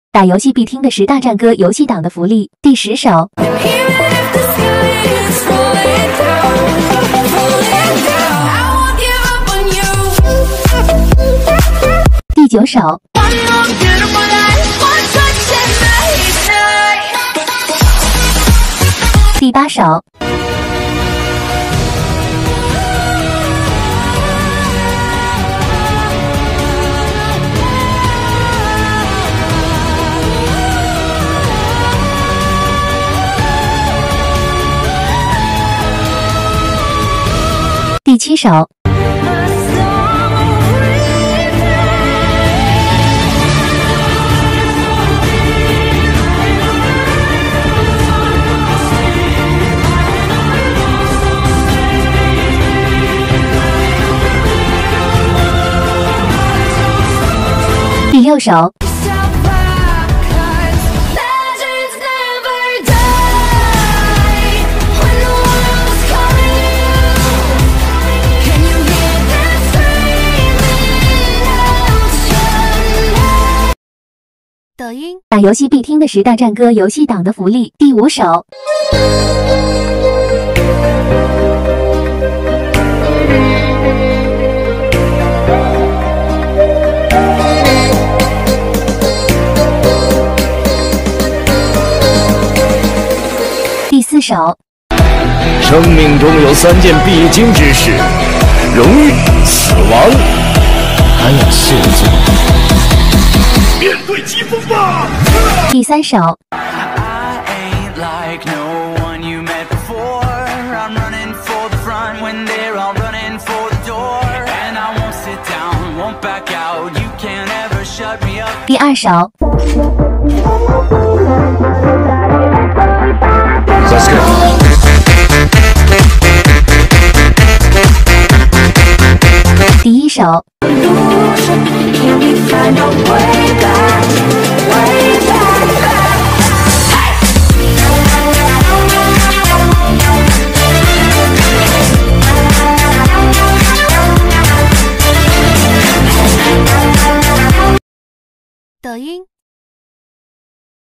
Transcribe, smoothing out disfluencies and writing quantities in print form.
打游戏必听的10大战歌游戏党的福利第10首。第9首。第8首。第7首。第6首。 抖音打游戏必听的10大战歌游戏党的福利第5首。第4首。 生命中有3件必经之事：荣誉、死亡，还有谢罪。面对疾风吧！ 第3首。第2首。 Let's go. 第1首。 抖音